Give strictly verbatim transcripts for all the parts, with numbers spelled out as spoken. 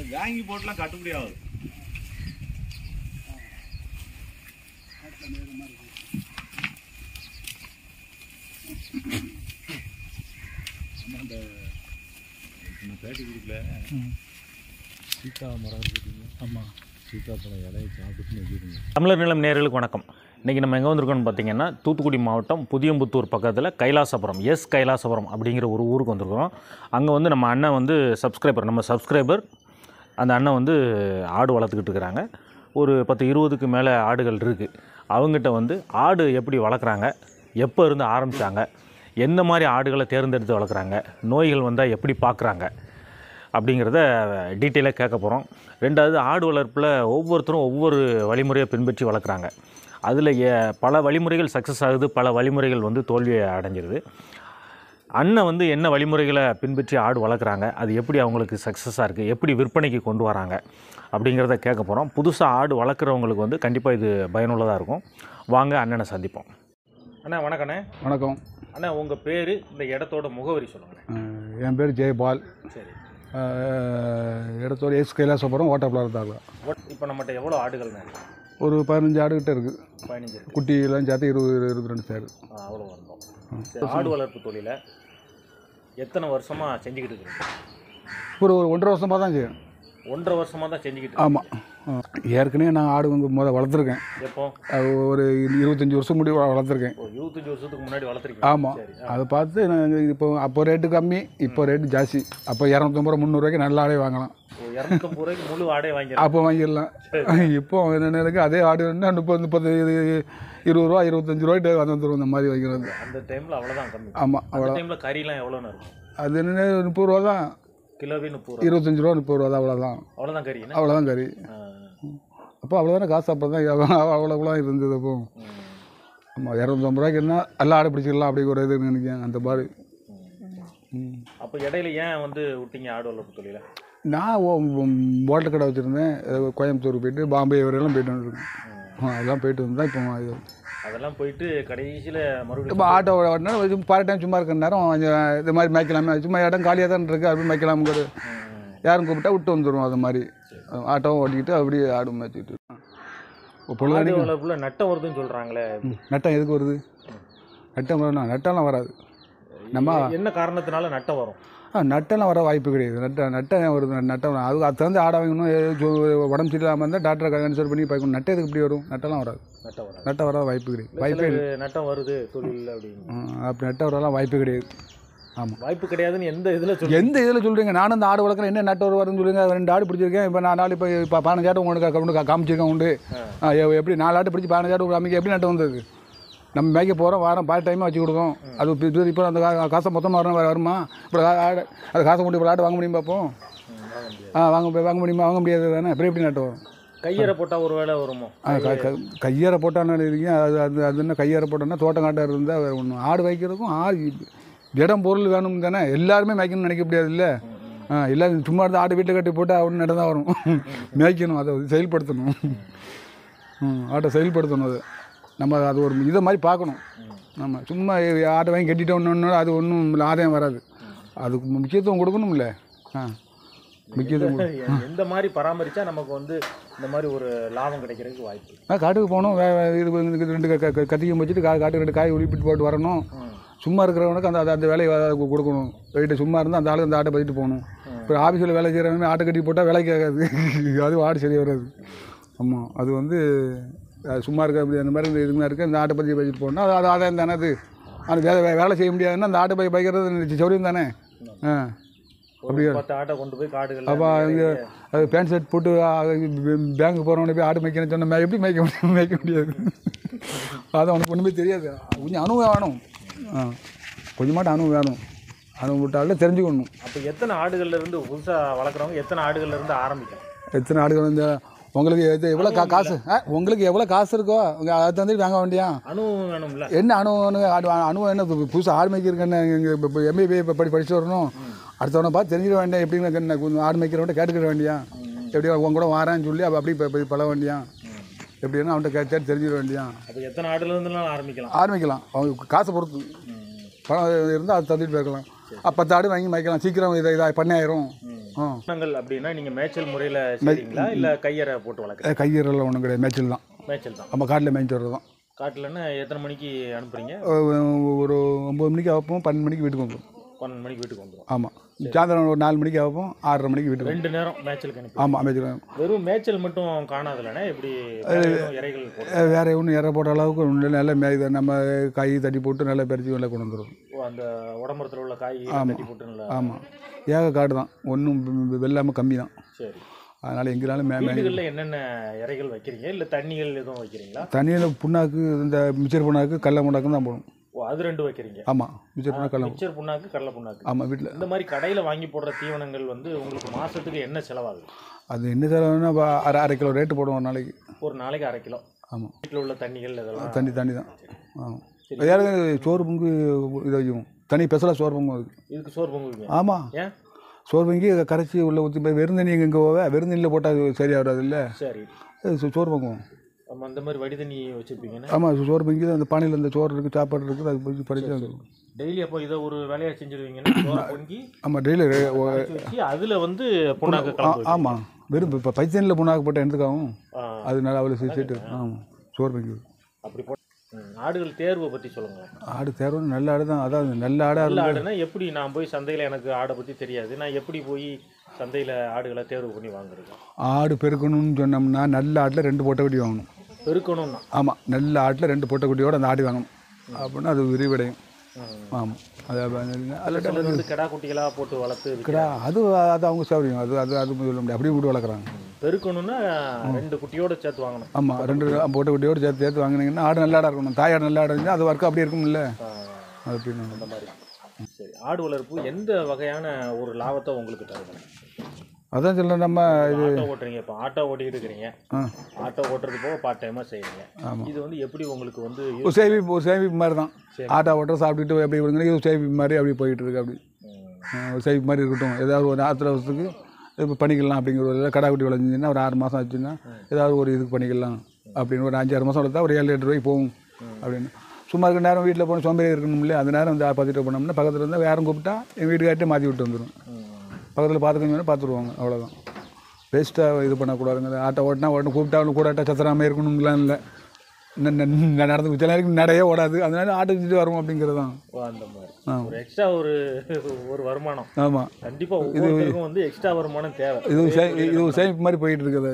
வாங்கி போட்டுலாம் கட்டுப்படி ஆகுது. அந்த பேட்டி கொடுக்கல சீதா மரம் இருக்குதுங்க. ஆமாம், சீதாப்பழம் இலையை சாப்பிட்டு வச்சுருங்க. தமிழர் நிலம் நேயர்களுக்கு வணக்கம். இன்றைக்கி நம்ம எங்கே வந்திருக்கோம்னு பார்த்தீங்கன்னா, தூத்துக்குடி மாவட்டம் புதியம்புத்தூர் பக்கத்தில் கைலாசபுரம், எஸ் கைலாசபுரம் அப்படிங்கிற ஒரு ஊருக்கு வந்திருக்கிறோம். அங்கே வந்து நம்ம அண்ணன் வந்து சப்ஸ்கிரைபர் நம்ம சப்ஸ்கிரைபர் அந்த அண்ணன் வந்து ஆடு வளர்த்துக்கிட்டு இருக்கிறாங்க. ஒரு பத்து இருபதுக்கு மேலே ஆடுகள் இருக்குது. அவங்ககிட்ட வந்து ஆடு எப்படி வளர்க்குறாங்க, எப்போ இருந்து ஆரம்பித்தாங்க, எந்த மாதிரி ஆடுகளை தேர்ந்தெடுத்து வளர்க்குறாங்க, நோய்கள் வந்தால் எப்படி பார்க்குறாங்க அப்படிங்கிறத டீட்டெயிலாக கேட்க போகிறோம். ரெண்டாவது, ஆடு வளர்ப்பில் ஒவ்வொருத்தரும் ஒவ்வொரு வழிமுறையை பின்பற்றி வளர்க்குறாங்க. அதில் பல வழிமுறைகள் சக்ஸஸ் ஆகுது, பல வழிமுறைகள் வந்து தோல்வியை அடைஞ்சிருது. அண்ணன் வந்து என்ன வழிமுறைகளை பின்பற்றி ஆடு வளர்க்குறாங்க, அது எப்படி அவங்களுக்கு சக்ஸஸாக இருக்குது, எப்படி விற்பனைக்கு கொண்டு வராங்க அப்படிங்கிறத கேட்க போகிறோம். புதுசாக ஆடு வளர்க்குறவங்களுக்கு வந்து கண்டிப்பாக இது பயனுள்ளதாக இருக்கும். வாங்க அண்ணனை சந்திப்போம். அண்ணா வணக்கண்ணே. வணக்கம் அண்ணா, உங்கள் பேர், இந்த இடத்தோட முகவரி சொல்லுங்கள். என் பேர் ஜெயபால். சரி. இடத்தோட எஸ் கைலாசபுரம் ஓட்டப்பிளார் தாங்க. இப்போ நம்மகிட்ட எவ்வளோ ஆடுகள்? ஒரு பதினஞ்சு ஆடுகிட்ட இருக்குது. பதினஞ்சு குட்டியெல்லாம் சேர்த்து இருபது இருபத்தி ரெண்டு சேரு. அவ்வளோ வந்தோம். ஆடு வளர்ப்பு தொழிலை எத்தனை வருஷமாக செஞ்சுக்கிட்டு இருக்கீங்க? ஒரு ஒரு ஒன்றரை வருஷமாக தான் செய்யணும். ஒன்றரை வருஷமாக தான் செஞ்சுக்கிட்டு? ஆமாம். ஏற்கனவே நான் ஆடு வந்து முதல் வளர்த்துருக்கேன். எப்போ? ஒரு இருபத்தஞ்சி வருஷம் முடி வளர்த்துருக்கேன். இருபத்தஞ்சி வருஷத்துக்கு முன்னாடி வளர்த்துருக்கேன். ஆமாம். அதை பார்த்து நாங்கள் இப்போ அப்போ ரேட்டு கம்மி, இப்போ ரேட்டு ஜாஸ்தி. அப்போ இரநூத்தம்பது ரூபா முந்நூறுவாய்க்கு நல்ல ஆடே வாங்கலாம். இரநூத்தம்பது ரூபாய்க்கு முழு ஆடே வாங்கி அப்போ வாங்கிடலாம். இப்போ என்னென்ன அதே ஆடு வந்து முப்பது முப்பது இருபது ரூபா இருபத்தஞ்சி ரூபாய்ட்டு வந்துடும் இந்த மாதிரி வைக்கிறது. அந்த டைமில் அவ்வளோதான் கம்மி. ஆமாம், அவ்வளோ. டைமில் கறிலாம் எவ்வளோன்னு இருக்கும்? அது என்ன முப்பது ரூபா தான் கிலோவே. முப்பது ரூபா இருபத்தஞ்சி ரூபா முப்பது ரூபா தான். அவ்வளோதான் அவ்வளோதான் கறி. அவ்வளோதான் கறி. அப்போ அவ்வளோதானே காசு. அப்போ தான் அவ்வளோக்குலாம் இருந்தது. அப்போ ஆமாம், இரநூத்தம்பது ரூபாய்க்கு என்ன எல்லாம் ஆடை பிடிச்சிக்கலாம் அப்படி ஒரு இது நினைக்கிறேன் அந்த மாதிரி. அப்போ இடையில ஏன் வந்து விட்டீங்க ஆடு வளர்ப்பு தொழில? நான் ஹோட்டல் கடை வச்சுருந்தேன். கோயம்புத்தூர் போயிட்டு பாம்பே வரையெல்லாம் போயிட்டு வந்துருக்கேன். அதெல்லாம் போயிட்டு வந்தால் இப்போ இது அதெல்லாம் போயிட்டு கடைசியில் மறுபடியும் இப்போ ஆட்டோ ஓட்டினா பாரு டைம் சும்மா இருக்கிற நேரம் இது மாதிரி மேய்க்கலாமே, சும்மா இடம் காலியாக தான் இருக்குது, அப்படி மேய்க்கலாமுங்கிற யாரும் கூப்பிட்டா விட்டு வந்துடும். அது மாதிரி ஆட்டோவும் ஓட்டிக்கிட்டு அப்படியே ஆடு மேய்ச்சிக்கிட்டு. பொழுது வளர்ப்புல நட்டம் வருதுன்னு சொல்கிறாங்களே, நட்டம் எதுக்கு வருது? நட்டம் வரணும்? நட்டம்லாம் வராது. நம்ம என்ன காரணத்தினால நட்டம் வரும்? ஆ நட்டம்லாம் வர வாய்ப்பு கிடையாது. நட்ட நட்டம் ஏன் வருது? நட்டம் அது அது தகுந்த ஆடை வாங்கணும். உடம்பு சரியில்லாமல் இருந்தால் டாக்டரை கன்சல்ட் பண்ணி பார்க்கணும். நட்டம் எதுக்கு இப்படி வரும்? நட்டம்லாம் வராது. நட்டம் வராது. நட்டம் வர வாய்ப்பு கிடையாது. வாய்ப்பே நட்டம் வருது தொழில் அப்படின்னு அப்படி நட்டம் வரலாம் வாய்ப்பு கிடையாது. ஆமாம், வாய்ப்பு கிடையாதுன்னு எந்த இதில் சொல் எந்த இதில் சொல்கிறீங்க? நானும் அந்த ஆடு வளர்க்குறேன். என்ன நட்டு வருதுன்னு சொல்லுங்க. ரெண்டு ஆடு பிடிச்சிருக்கேன். இப்போ நான் நாலு இப்போ இப்போ பதினஞ்சு ஆடு உங்களுக்கு கொண்டு காமிச்சிருக்கேன் உண்டு. எப்படி நாலு ஆடு பிடிச்சி பதினஞ்சு ஆடு அமைக்க எப்படி நட்டு வந்தது? நம்ம மேய்க்க போகிறோம், வாரம் பாதி டைமாக வச்சு கொடுக்கும். அது இப்போ அந்த காசை மொத்தமாக வரணும் வேறு வருமா? இப்போ ஆடு அது காசை கொண்டு இப்போ ஆடு வாங்க முடியும் பார்ப்போம். ஆ வாங்க வாங்க முடியுமா? வாங்க முடியாது தானே. அப்புறம் எப்படி நட்டு வரும்? கையறை போட்டால் ஒரு வேலை வருமோ? ஆ கையறை போட்டான்னு இருக்கீங்க. அது அது அது என்ன கையறை போட்டோன்னா தோட்டம் காட்டாக இருந்தால் வேறு ஒன்று. ஆடு வைக்கிறதுக்கும் ஆடு இடம் பொருள் வேணும் தானே. எல்லாருமே மேய்க்கணும்னு நினைக்க முடியாது இல்லை. ஆ எல்லாம் சும்மா இருந்து ஆடு வீட்டில் கட்டி போட்டால் அப்படின்னு நட தான் வரும். மேய்க்கணும், அதை செயல்படுத்தணும். ம் ஆட்டை செயல்படுத்தணும். அது நம்ம அது ஒரு இதை மாதிரி பார்க்கணும். நம்ம சும்மா ஆட்டை வாங்கி கட்டிட்டோன்னு அது ஒன்றும் ஆதாயம் வராது. அதுக்கு முக்கியத்துவம் கொடுக்கணும்ல. ஆ முக்கியத்துவம் எந்த மாதிரி பராமரித்தா நமக்கு வந்து இந்த மாதிரி ஒரு லாபம் கிடைக்கிறதுக்கு வாய்ப்பு? ஆ காட்டுக்கு போகணும். வே இது ரெண்டு கத்திக்கும் வச்சுட்டு கா காட்டுக்கு ரெண்டு காய் உரிப்பிட்டு போட்டு வரணும். சும்மா இருக்கிறவனுக்கு அந்த அந்த வேலையை கொடுக்கணும். போயிட்டு சும்மா இருந்தால் அந்த ஆளுக்கு அந்த ஆட்டை பற்றிட்டு போகணும். இப்போ ஆஃபீஸில் வேலை செய்கிறவங்க ஆட்டை கட்டி போட்டால் வேலை கேட்காது. அது ஆடு சரியாக வராது. ஆமாம், அது வந்து சும்மா இருக்க அப்படி அந்த மாதிரி இதுமாதிரி இருக்குது. இந்த ஆட்டை பற்றி பற்றிட்டு போகணும். அது அது ஆதாயம் தானே. அது அது வேலை வேலை செய்ய முடியாதுன்னா அந்த ஆட்டை பை பைக்கிறது சௌரியம் தானே. ஆ அப்படி ஆட்டை கொண்டு போய் காடுகள் அப்போ அங்கே அது பேண்ட் ஷர்ட் போட்டு பேங்க்கு போகிறவனை போய் ஆடு மேய்க்கணும்னு சொன்னால் எப்படி மேய்க்க முடியும்? மேய்க்க முடியாது. அது அவனுக்கு ஒன்றுமே தெரியாது. கொஞ்சம் அனுபவம் வேணும். ஆ கொஞ்சமாட்டும் அனுபவம் வேணும். அனுபவம் விட்டாலும் தெரிஞ்சுக்கணும். அப்போ எத்தனை ஆடுகள்லேருந்து புதுசாக வளர்க்குறவங்க எத்தனை ஆடுகள்லேருந்து ஆரம்பிக்கும்? எத்தனை ஆடுகள் இந்த உங்களுக்கு எது எவ்வளோ கா காசு ஆ உங்களுக்கு எவ்வளோ காசு இருக்கோ உங்கள் அதை தந்துட்டு வாங்க வேண்டியா? அனுபவம் வேணும்ல. என்ன அனுபவம்னு ஆடு அனுபவம் என்ன? புதுசாக ஆடு மேய்க்கிறேன்னு இங்கே இப்போ எம்பிஏ படி படிச்சுட்டு வரணும். அடுத்தவனை பார்த்து தெரிஞ்சிட வேண்டிய எப்படின்னு கொஞ்சம் ஆடு மேய்க்கிறவன்ட்ட கேட்டுக்கிற வேண்டியா? எப்படி உங்க கூட வாரான்னு சொல்லி அப்போ அப்படி பழக வேண்டியா? எப்படின்னா அவன்கிட்ட கேட்டு தெரிஞ்சிட வேண்டியா? அப்போ எத்தனை ஆடுலேருந்துலாம் ஆரம்பிக்கலாம்? ஆரம்பிக்கலாம். அவங்க காசை பொறுத்து பணம் இருந்தால் அது தந்துட்டு போயிருக்கலாம். பத்து ஆடு வாங்கி மேய்க்கலாம். சீக்கிரம் இதை இதாக பண்ணையாயிரும். தீவனங்கள் அப்படின்னா நீங்கள் மேய்ச்சல் முறையில் செய்கிறீங்களா இல்லை கையறை போட்டு வளர்க்குறீங்க? கையறெல்லாம் ஒன்றும் கிடையாது, மேய்ச்சல் தான். மேய்ச்சல் தான். நம்ம காட்டில் மேய்ச்சி வர்றது தான். காட்டிலன்னா எத்தனை மணிக்கு அனுப்புறீங்க? ஒரு ஒம்பது மணிக்கு வைப்போம், பன்னெண்டு மணிக்கு வீட்டுக்கு வந்துடும். பன்னெண்டு மணிக்கு வீட்டுக்கு வந்துடும். ஆமாம், சாயந்தரம் ஒரு நாலு மணிக்கு வைப்போம், ஆறரை மணிக்கு வீட்டுக்கு. ரெண்டு நேரம் மேய்ச்சலுக்கு அனுப்பி. ஆமாம், மேய்ச்சல். வெறும் மேய்ச்சல் மட்டும் காணாதுலண்ணே, எப்படி இறைகள் வேறு ஒன்றும் இறை போட்ட அளவுக்கு ஒன்றும் நல்லா மேய் நம்ம காய் தட்டி போட்டு நல்லா பறித்து நல்லா கொண்டு வந்துடும். அந்த உடம்புறத்தில் உள்ள காய் தட்டி போட்டு நல்லா. ஆமாம், ஏக காடு தான், ஒன்றும் வெள்ளாமல் கம்மி தான். சரி. அதனால் எங்களாலும் மே வீடுகளில் என்னென்ன இறைகள் வைக்கிறீங்க, இல்லை தண்ணிகள் எதுவும் வைக்கிறீங்களா? தண்ணியில் புண்ணாக்கு, இந்த மிச்சர் புண்ணாக்கு, கடலை புண்ணாக்கு தான் போடும். ஓ, அது ரெண்டு வைக்கிறீங்க? ஆமாம், மிச்சர் புண்ணாக்கு, கடலை மிச்சர் புண்ணாக்கு, கடலை புண்ணாக்கு. ஆமாம். வீட்டில் இந்த மாதிரி கடையில் வாங்கி போடுற தீவனங்கள் வந்து உங்களுக்கு மாதத்துக்கு என்ன செலவாகுது? அது என்ன செலவுன்னா அரை அரை கிலோ ரேட்டு போடுவோம் ஒரு நாளைக்கு. ஒரு நாளைக்கு அரை கிலோ. ஆமாம். வீட்டில் உள்ள தண்ணிகள் இதெல்லாம் தண்ணி தண்ணி தான். ஆமாம். யாரும் சோறு பொங்கு இதை வைக்கும், தனி ஸ்பெஷலாக சோறு பொங்கு அதுக்கு. இதுக்கு சோறு பொங்கு? ஆமாம். ஏன்? சோறு பொங்கி கரைச்சி உள்ள ஊற்றி போய் வெறுந்தண்ணி எங்கே இங்கே போவே, வெறுந்தண்ணியில் போட்டால் அது சரியாக வராது இல்லை. சரி. சோறு பொங்குவோம். ஆமாம், அந்த மாதிரி வடி தண்ணி வச்சுருப்பீங்கன்னா? ஆமாம், சோறு பொங்கி அந்த பானையில் அந்த சோறு இருக்குது, சாப்பாடு இருக்குது, அது போய் பறிச்சு அது டெய்லி. அப்போ இதை ஒரு வேலையாக செஞ்சுருவீங்கன்னா சோறு பொங்கி? ஆமாம், டெய்லி வச்சு அதில் வந்து புண்ணாக்கு கலந்து. ஆமாம், வெறும் இப்போ பைத்தனியில் புண்ணாக்கு போட்டால் எடுத்துக்காகும், அது நல்லா அவ்வளோ சேர்த்துட்டு. ஆமாம், சோறு பொங்கி அப்படி போட்டு. ஆடுகள் தேர்வை பற்றி சொல்லுங்கள். ஆடு தேர்வு நல்ல ஆடு தான். அதாவது நல்ல ஆடாக நல்ல ஆடுனா எப்படி? நான் போய் சந்தையில் எனக்கு ஆடை பற்றி தெரியாது, நான் எப்படி போய் சந்தையில் ஆடுகளை தேர்வு பண்ணி வாங்குறது? ஆடு பெருக்கணும்னு சொன்னோம்னா நல்ல ஆட்டில் ரெண்டு பொட்டைக்குட்டி வாங்கணும். பெருக்கணும்னா? ஆமாம், நல்ல ஆட்டில் ரெண்டு பொட்டைக்குட்டியோடு அந்த ஆடு வாங்கணும் அப்படின்னா அது விரிவடையும். ஆமாம், அது அதில் வந்து கிடா குட்டிகளாக போட்டு வளர்த்து கிடா அது அது அவங்க சௌரியம், அது அது அது சொல்ல முடியாது, அப்படியே போட்டு வளர்க்குறாங்க. பெருக்கணும்னா ரெண்டு குட்டியோடு சேர்த்து வாங்கணும். ஆமாம், ரெண்டு பொட்டை குட்டியோடு சேர்த்து சேர்த்து வாங்கினீங்கன்னா ஆடு நல்லா ஆடாக இருக்கணும். தாயாடு நல்லா ஆடு இருந்தால் அது ஒர்க்கு அப்படியே இருக்கும்ல, அது அப்படின்னு அந்த மாதிரி. சரி, ஆடு வளர்ப்பு எந்த வகையான ஒரு லாபத்தை உங்களுக்கு தருது? அதான் சொல்கிறேன், நம்ம இது ஆட்டோ ஓட்டுறீங்க, இப்போ ஆட்டோ ஓட்டிக்கிட்டு இருக்கிறீங்க, ஆட்டோ ஓட்டுறது போக பார்ட் டைமாக செய்கிறீங்க. இது வந்து எப்படி உங்களுக்கு வந்து ஒரு சேமிப்பு, ஒரு சேமிப்பு மாதிரி தான். ஆட்டோ ஓட்டுற சாப்பிட்டுட்டு எப்படி விடுங்க, இது சேமிப்பு மாதிரி அப்படி போயிட்டு இருக்கு. அப்படி ஒரு சேமிப்பு மாதிரி இருக்கட்டும். ஏதாவது ஒரு ஆத்திர வருஷத்துக்கு இப்போ பண்ணிக்கலாம் அப்படிங்கிற ஒரு கடா குட்டி விளைஞ்சிங்கன்னா ஒரு ஆறு மாதம் ஆச்சுன்னா ஏதாவது ஒரு இதுக்கு பண்ணிக்கலாம் அப்படின்னு ஒரு அஞ்சாறு மாதம் வளர்த்தா ஒரு ஏழு எட்டு ரூபாய்க்கு போகும் அப்படின்னு. சும்மா இருக்க நேரம் வீட்டில் போன சோம்பேறி இருக்கணும் இல்லையா, அந்த நேரம் வந்து பார்த்துட்டு போனோம்னா பக்கத்தில் இருந்தால் யாரும் கூப்பிட்டா எங்கள் வீட்டுக்கார்ட்டே மாற்றி விட்டு வந்துடும். பக்கத்தில் பார்த்துக்கணும் பார்த்துருவாங்க, அவ்வளோதான். வேஸ்ட்டாக இது பண்ணக்கூடாதுங்க. ஆட்டோ ஓட்டினா உடனே கூப்பிட்டாலும் கூடாட்டா சத்திராமல் இருக்கணுங்களாம் இல்லை. நடந்து சில நேரம் நடையே ஓடாது, அதனால ஆட்டோ வச்சுட்டு வரும் அப்படிங்கிறது தான். அந்த மாதிரி ஒரு எக்ஸ்ட்ரா ஒரு ஒரு வருமானம். ஆமாம், கண்டிப்பாக இது வந்து எக்ஸ்ட்ரா வருமானம் தேவை. இது இது ஒரு சேமிப்பு மாதிரி போயிட்டு இருக்குது.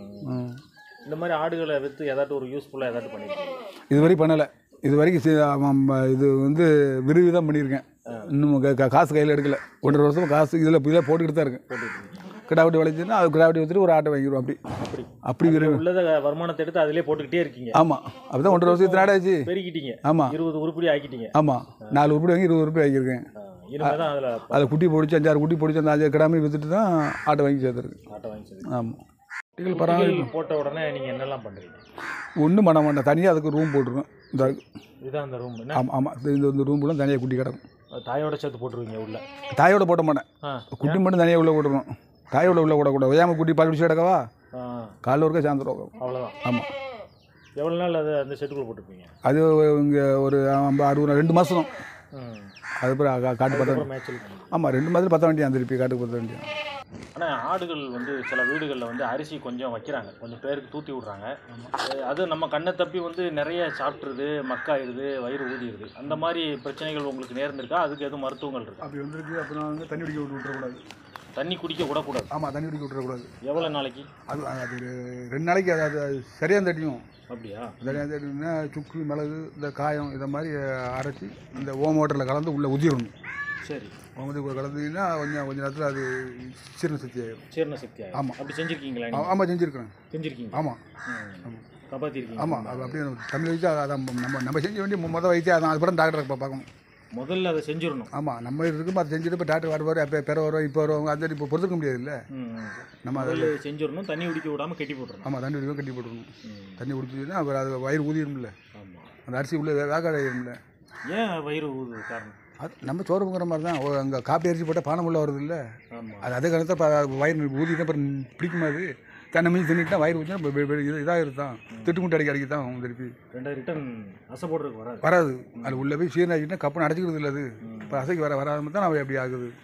இந்த மாதிரி ஆடுகளை விற்று ஏதாட்டும் ஒரு யூஸ்ஃபுல்லாக ஏதாட்டும் பண்ணியிருக்கேன்? இது வரைக்கும் பண்ணலை. இது வரைக்கும் இது வந்து விரிவு தான் பண்ணியிருக்கேன். இன்னும் காசு கையில் எடுக்கலை. ஒன்றரை வருஷம் காசு இதில் இதில் போட்டுக்கிட்டு தான் இருக்கேன். கிடாவட்டி விளைஞ்சுன்னா அது கிடாவட்டி வச்சுட்டு ஒரு ஆட்டை வாங்கிடுவோம். அப்படி அப்படி அப்படி விரைவு உள்ளத வருமானத்தை எடுத்து அதிலே போட்டுக்கிட்டே இருக்கீங்க. ஆமாம், அப்படிதான் ஒன்றரை வருஷத்துக்கு நாடாச்சு பெருக்கிட்டீங்க. ஆமாம், இருபது உருப்படி ஆக்கிட்டீங்க. ஆமாம், நாலு உருப்படி வாங்கி இருபது உருப்படி வாங்கியிருக்கேன். அதில் அதை குட்டி பிடிச்சி அஞ்சாறு குட்டி பிடிச்சி அந்த அஞ்சாறு கிடாமே விற்றுட்டு தான் ஆட்டை வாங்கி சேர்த்துருக்கு. ஆட்டை வாங்கி சேர்த்து. ஆமாம், குட்டிகள் பராமரிப்பு போட்ட உடனே நீங்கள் என்னெல்லாம் பண்ணுறீங்க? ஒன்றும் பண்ண மாட்டேன், தனியாக அதுக்கு ரூம் போட்டுருக்கோம். இந்த இதுதான் அந்த ரூம். ஆமாம் ஆமாம், இந்த இந்த ரூம்லாம் தனியாக குட்டி கிடக்கும். தாயோட சேர்த்து போட்டுருவீங்க உள்ள? தாயோட போட்ட மாட்டேன், குட்டி மட்டும் தனியாக உள்ளே போட்டுருவோம். தாயோட உள்ள கூடக்கூடாது. ஒய்யாமல் குட்டி பால் குடிச்சு கிடக்கவா, காலைல ஒருக்கா சாயந்தரம். அவ்வளோதான். ஆமாம். எவ்வளோ நாள் அது அந்த செட்டுக்குள்ளே போட்டுருப்பீங்க? அது இங்கே ஒரு அறுபது ரெண்டு மாதம். அதுக்கப்புறம் காட்டு பத்த மேட்சில். ஆமாம், ரெண்டு மாதத்தில் பத்த வேண்டிய திருப்பி காட்டுக்கு பத்த வேண்டிய. ஆனால் ஆடுகள் வந்து சில வீடுகளில் வந்து அரிசி கொஞ்சம் வைக்கிறாங்க, கொஞ்சம் பேருக்கு தூத்தி விட்றாங்க. அது நம்ம கண்ணை தப்பி வந்து நிறைய சாப்பிட்ருது, மக்காயிடுது, வயிறு ஊதிடுது. அந்த மாதிரி பிரச்சனைகள் உங்களுக்கு நேர்ந்திருக்கா? அதுக்கு எதுவும் மருத்துவங்கள் இருக்கா? அப்படி வந்துருக்கு. அப்புறம் வந்து தண்ணி குடிக்க விட்டு விட்டுறக்கூடாது. தண்ணி குடிக்க விடக்கூடாது? ஆமாம், தண்ணி குடிக்க விட்டுறக்கூடாது. எவ்வளோ நாளைக்கு? அது அது ரெண்டு நாளைக்கு. அது அது சரியாக தட்டியும். அப்படியா? சரியாக தட்டினா சுக்கு, மிளகு, இந்த காயம் இதை மாதிரி அரைச்சி இந்த ஓம வாட்டரில் கலந்து உள்ளே ஊதிடணும். சரி. ஓமத்துக்கு கலந்துன்னா கொஞ்சம் கொஞ்சம் நேரத்தில் அது சீரண சக்தி ஆகிடும். சீரண சக்தி ஆகும். ஆமாம். அப்படி செஞ்சுருக்கீங்களா? ஆமாம், செஞ்சுருக்கேன். செஞ்சுருக்கீங்க? ஆமாம் ஆமாம், காப்பாற்றிருக்கீங்க. ஆமாம், அது அப்படியே தமிழ் வச்சு அதான் நம்ம நம்ம செஞ்ச வேண்டிய மொதல் வைத்தியம் அதான். அதுபடம் டாக்டரை பார்க்கணும். முதல்ல அதை செஞ்சிடணும். ஆமாம், நம்ம இருக்கும் அதை செஞ்சுட்டு இப்போ டாக்டர் வருவார், அப்போ பெற வருவோம், இப்போ வருவாங்க. அது இப்போ பொறுத்துக்க முடியாது இல்லை. நம்ம அதில் செஞ்சிடணும். தண்ணி குடிக்க விடாமல் கட்டி போட்டுருணும். ஆமாம், தண்ணி குடிக்க கட்டி போட்டுருணும். தண்ணி குடிச்சதுன்னா அப்புறம் அது வயிறு ஊதிடும்ல. ஆமாம், அந்த அரிசி உள்ள வேகாட ஆயிடும்ல. ஏன் வயிறு ஊது காரணம்? அது நம்ம சோறு பொங்குற மாதிரி தான். அங்கே காப்பி அரிசி போட்டால் பானம் உள்ள வருது இல்லை. ஆமாம், அது அதே காலத்தில் வயிறு ஊதிட்டு அப்புறம் பிடிக்குமா? அது தண்ணி மீன் தின்னுட்டு வயிறு ஊற்றினா இது இதாக இருந்தான், திட்டுமுட்டு அடிக்க அடிக்க தான் திருப்பி ரெண்டாவது ரிட்டன் அசை போடுறதுக்கு வராது. வராது. அது உள்ளே போய் சீரன் ஆகிட்டுனா கப்புன்னு அடைச்சிக்கிறது இல்லை. அது இப்போ அசைக்கு வர வராமல் தான் நம்ம எப்படி ஆகுது.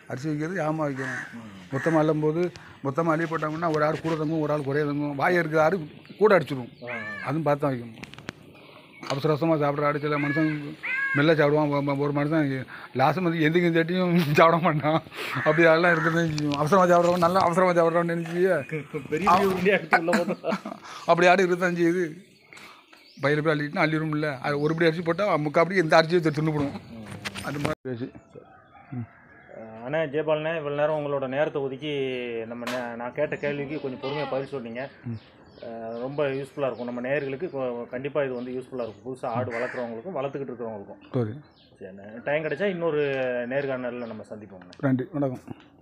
அரிசி வைக்கிறது யாமா வைக்கணும். மொத்தமாக அள்ளும்போது மொத்தமாக அள்ளி போட்டாங்கன்னா ஒரு ஆள் கூட தங்கும், ஒரு ஆள் குறைய தங்கும். வாய் இருக்கிற ஆடு கூட அடிச்சிடும். அதுவும் பார்த்து தான் வைக்கணும். அவசர அவசரமாக சாப்பிட்ற ஆடு சில மனுஷன் மெல்ல சாப்பிடுவான். ஒரு மனுஷன் லாஸ்ட் வந்து எந்திக்கும் சட்டியும் சாப்பிட மாட்டான். அப்படி அதெல்லாம் இருக்கிறது அவசரமாக சாப்பிட்றவன் நல்லா அவசரமாக சாப்பிட்றவன் நினச்சி அப்படி ஆடு இருபத்தஞ்சு இது பயிர் போய் அள்ளிட்டுனா அள்ளிடும். இல்லை அது ஒரு படி அரிசி போட்டால் முக்காப்படி எந்த அரிசியை தின்னுப்படும். அது மாதிரி பேசி அண்ணா ஜெயபாலண்ணே, இவ்வளோ நேரம் உங்களோட நேரத்தை ஒதுக்கி நம்ம நான் கேட்ட கேள்விக்கு கொஞ்சம் பொறுமையாக பதில் சொன்னீங்க. ரொம்ப யூஸ்ஃபுல்லாக இருக்கும் நம்ம நேயர்களுக்கு. கண்டிப்பாக இது வந்து யூஸ்ஃபுல்லாக இருக்கும், புதுசாக ஆடு வளர்க்குறவங்களுக்கும் வளர்த்துக்கிட்டு இருக்கிறவங்களுக்கும். சரி, சரி டைம் கிடைச்சா இன்னொரு நேர்காணலில் நம்ம சந்திப்போம். நன்றி, வணக்கம்.